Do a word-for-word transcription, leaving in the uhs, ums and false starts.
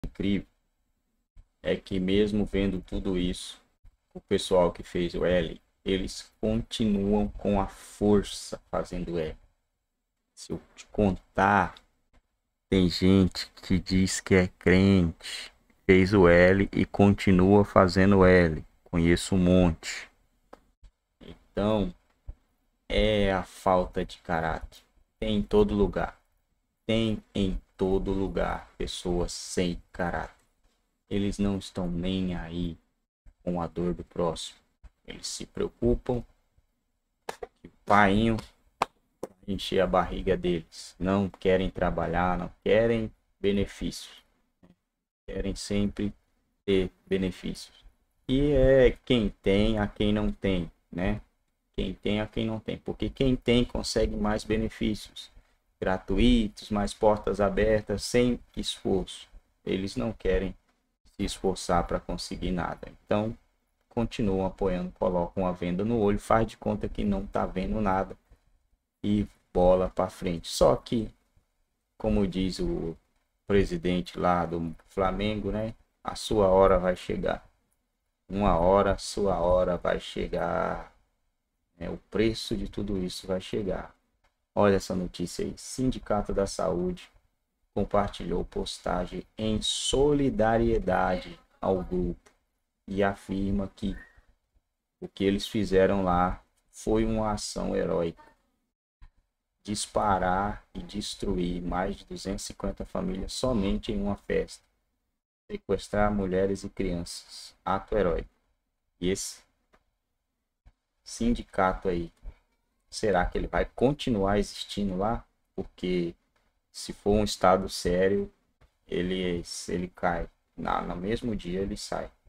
incrível é que mesmo vendo tudo isso, o pessoal que fez o L, eles continuam com a força fazendo L. Se eu te contar, tem gente que diz que é crente, fez o L e continua fazendo L. Conheço um monte. Então, é a falta de caráter. Tem em todo lugar. Tem em todo lugar pessoas sem caráter. Eles não estão nem aí com a dor do próximo. Eles se preocupam que o painho encher a barriga deles. Não querem trabalhar, não querem benefícios. Querem sempre ter benefícios. E é quem tem a quem não tem, né? Quem tem a quem não tem. Porque quem tem consegue mais benefícios gratuitos, mais portas abertas, sem esforço. Eles não querem se esforçar para conseguir nada. Então, continuam apoiando, colocam a venda no olho, faz de conta que não está vendo nada e bola para frente. Só que, como diz o presidente lá do Flamengo, né? A sua hora vai chegar. Uma hora, a sua hora vai chegar. É, o preço de tudo isso vai chegar. Olha essa notícia aí. Sindicato da Saúde compartilhou postagem em solidariedade ao grupo e afirma que o que eles fizeram lá foi uma ação heróica. Disparar e destruir mais de duzentas e cinquenta famílias somente em uma festa. Sequestrar mulheres e crianças. Ato heróico. E esse sindicato aí, será que ele vai continuar existindo lá? Porque se for um estado sério, ele, ele cai. Na, no mesmo dia ele sai.